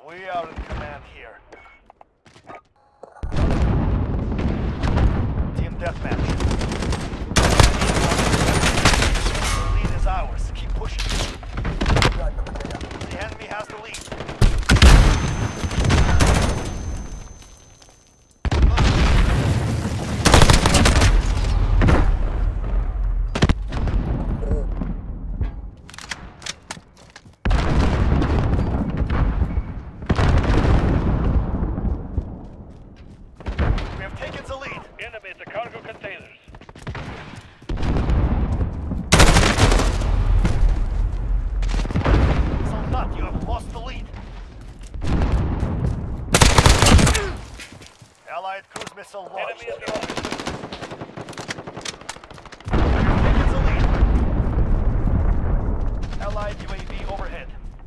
We are in command here. Team deathmatch. The lead is ours. Keep pushing. The enemy has the lead. We have taken the lead. Enemy at the cargo containers. Soldat, you have lost the lead. Allied cruise missile launched. Enemy at the office. We have taken the lead. Allied UAV overhead.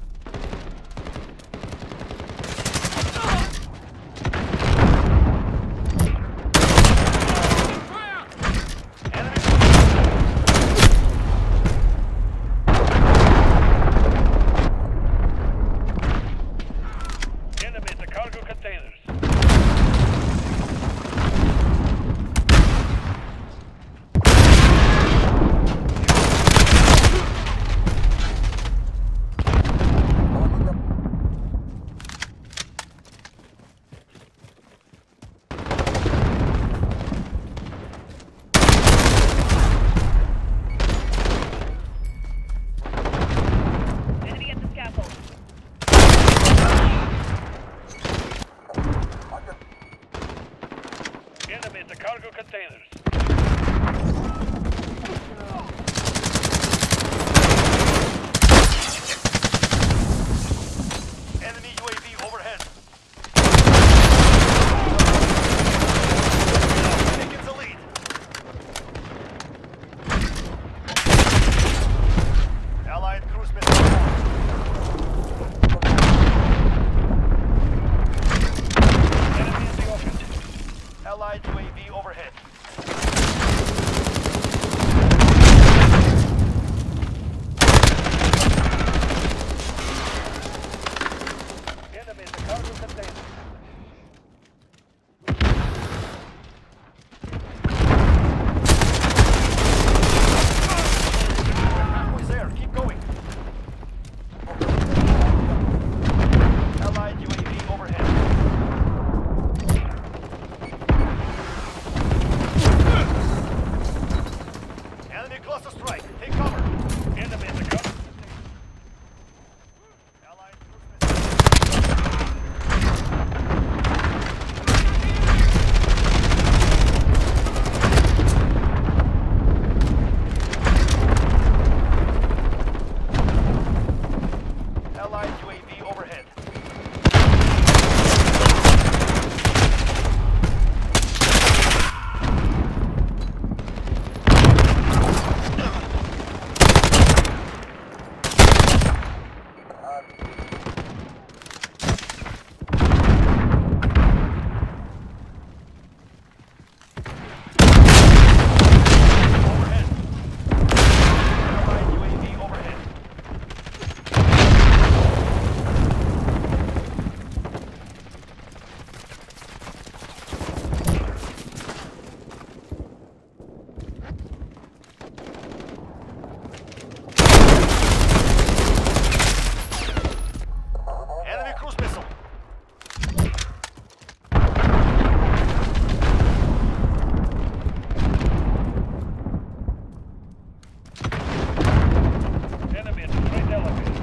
Enemy at the cargo containers. Enemy at the scaffold. Enemy at the cargo containers. Enemy UAV overhead. Taking the lead. Allied cruise missile launched. Enemy in the open. Allied UAV overhead. Enemy at the cargo containers. Halfway there. Keep going. Allied UAV overhead. Enemy cluster strike. Take cover. Enemy at the cargo. Allied cruise missile. Allied UAV overhead. Overhead. Allied UAV overhead. Enemy cruise missile. Enemy at the freight elevator.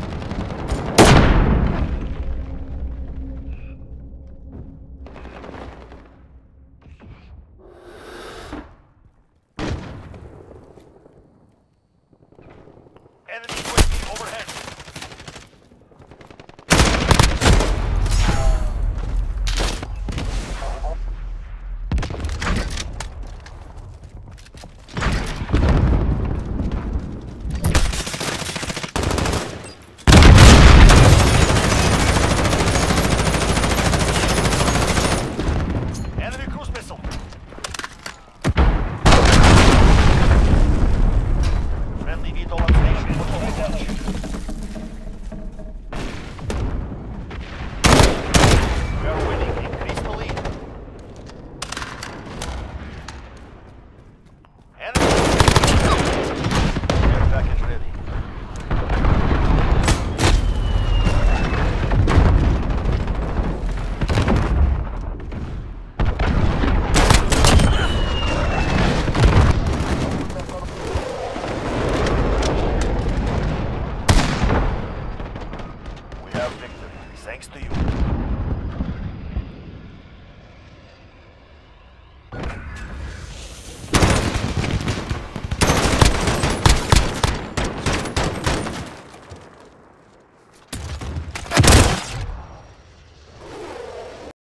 Enemy UAV overhead. Enemy cruise missile. Friendly VTOL on station. Freight elevator.